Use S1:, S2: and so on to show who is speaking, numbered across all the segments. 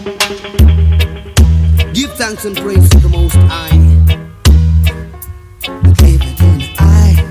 S1: Give thanks and praise to the Most High. David and I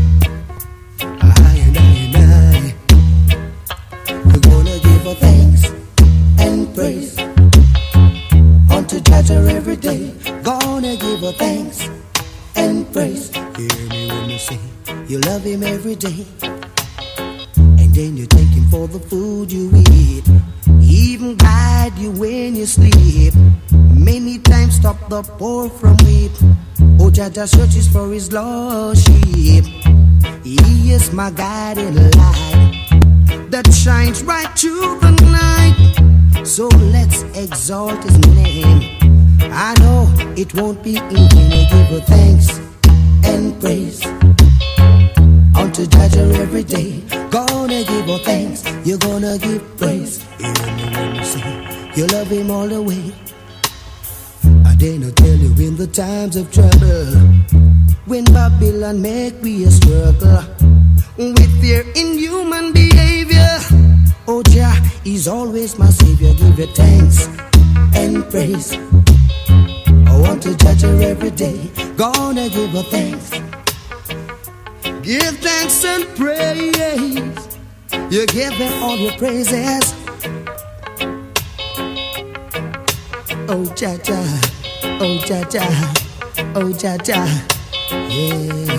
S1: and I, we're gonna give her thanks and praise unto Jaja every day. Gonna give her thanks and praise. Hear me when you say you love him every day, and then you thank him for the food you eat. He even guide you when you sleep. Many times stop the poor from weep. Oh, Jaja searches for his lost sheep. He is my guiding light that shines right through the night. So let's exalt his name. I know it won't be in vain. I give her thanks and praise unto Jaja every day. Gonna give her thanks, you're gonna give praise. Hear me when you say you love him all the way. I dare not tell you in the times of trouble, when Babylon make me a struggle with their inhuman behavior. Oh Jah is always my savior. Give you thanks and praise. I want to judge her every day. Gonna give her thanks. Give thanks and praise. You give them all your praises. Oh Jaja, oh Jaja, oh Jaja, yeah.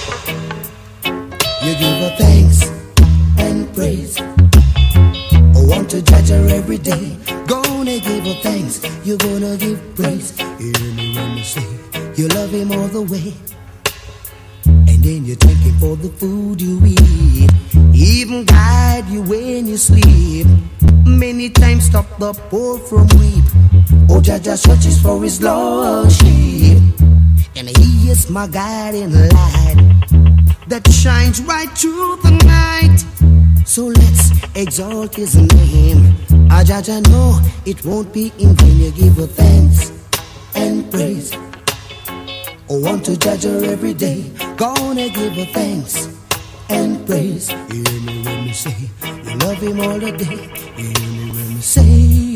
S1: You give her thanks and praise. I want to judge her every day. Gonna give her thanks, you're gonna give praise. Hear me when you say you love him all the way, and then you thank him for the food you eat. Even guide you when you sleep. Many times stop the poor from weep. Oh, Jaja searches for his lost sheep, and he is my guiding light that shines right through the night. So let's exalt his name. Ah, Jaja, know it won't be in vain. You give her thanks and praise. I want to judge her every day. Gonna give her thanks and praise. Hear me when you say you love him all the day. Hear me when you say,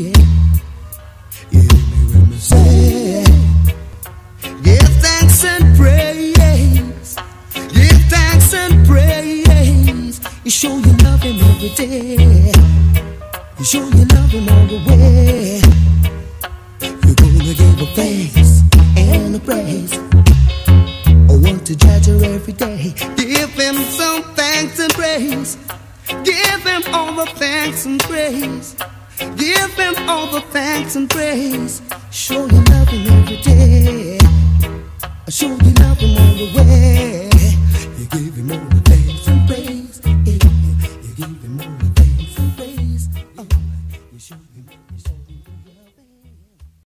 S1: hear me when you say, give thanks and praise. Give thanks and praise. You show you love him every day. You show you love him all the way. You're gonna give her thanks and praise. I want to judge her every day. Give him some thanks and praise. Give him all the thanks and praise. Give him all the thanks and praise. Show you love him every day. Show you love him all the way. You give him all the thanks and praise. You give him all the thanks and praise. Oh, you show him.